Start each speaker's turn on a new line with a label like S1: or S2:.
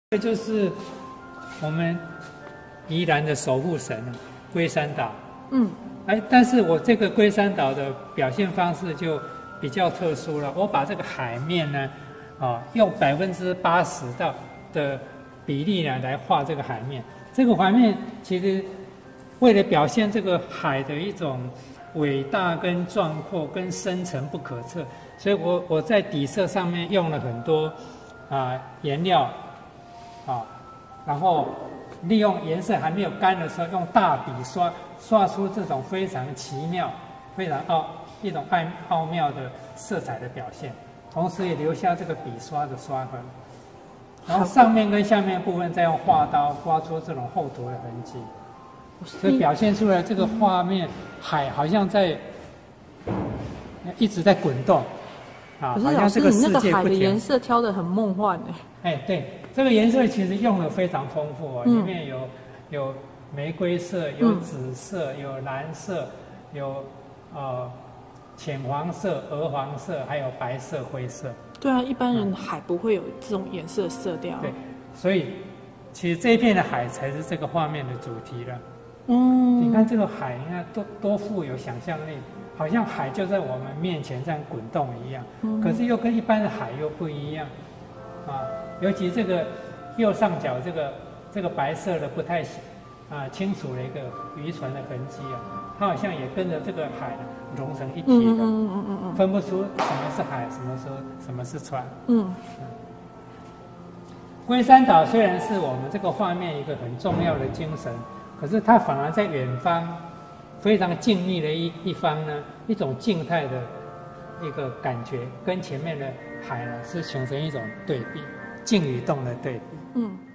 S1: 这就是我们宜兰的守护神龟山岛。但是我这个龟山岛的表现方式就比较特殊了。我把这个海面呢，用80%的比例呢来画这个海面。这个海面其实为了表现这个海的一种伟大跟壮阔跟深沉不可测，所以我在底色上面用了很多颜料。然后利用颜色还没有干的时候，用大笔刷出这种非常奇妙、非常一种奥妙的色彩的表现，同时也留下这个笔刷的刷痕。然后上面跟下面部分再用画刀刮出这种厚涂的痕迹，所以表现出来这个画面海好像一直在滚动
S2: 可是老师，你那个海的颜色挑得很梦幻
S1: 对。这个颜色其实用的非常丰富里面有玫瑰色，有紫色，有蓝色，有浅黄色、鹅黄色，还有白色、灰色。
S2: 对啊，一般人海不会有这种颜色色调。
S1: 对，所以其实这一片的海才是这个画面的主题了。你看这个海，你看多富有想象力，好像海就在我们面前这样滚动一样，可是又跟一般的海又不一样尤其这个右上角这个白色的不太清楚的一个渔船的痕迹它好像也跟着这个海融成一体的，分不出什么是海，什么是船。龟山岛虽然是我们这个画面一个很重要的精神，可是它反而在远方非常静谧的一方呢，一种静态的一个感觉，跟前面的海呢是形成一种对比。静与动的对比。